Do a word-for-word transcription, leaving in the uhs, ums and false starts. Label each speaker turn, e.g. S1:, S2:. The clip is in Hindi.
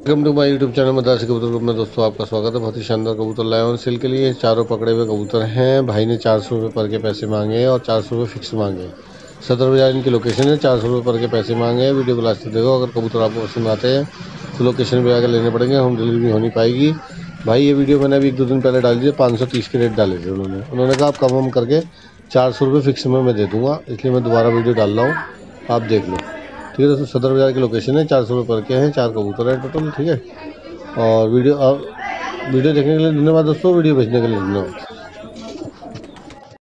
S1: Welcome to my YouTube channel Madrasi Kabutar group में दोस्तों आपका स्वागत है। बहुत ही शानदार कबूतर लाए हैं सेल के लिए। चारों पकड़े हुए कबूतर हैं। भाई ने चार सौ रुपये पर के पैसे मांगे हैं और चार सौ रुपये फिक्स मांगे हैं। सदर बाजार इनकी लोकेशन है। चार सौ रुपये पर के पैसे मांगे हैं। वीडियो को लास्ट तक देखो। अगर कबूतर आपको पसंद आते हैं तो लोकेशन पर आकर लेने पड़ेंगे, होम डिलीवरी हो नहीं पाएगी। भाई ये वीडियो मैंने अभी एक दो दिन पहले डाली थी, पाँच सौ तीस के रेट डाले थे उन्होंने उन्होंने कहा आप कम कम करके चार सौ रुपये फिक्स में मैं दे दूँगा, इसलिए मैं दोबारा वीडियो डाल रहा हूँ, आप देख लो। ठीक है दोस्तों, सदर बाजार की लोकेशन है। चार सौ रुपये पर के हैं, चार कबूतर हैं टोटल। ठीक है, और वीडियो वीडियो देखने के लिए धन्यवाद दोस्तों, वीडियो भेजने के लिए धन्यवाद।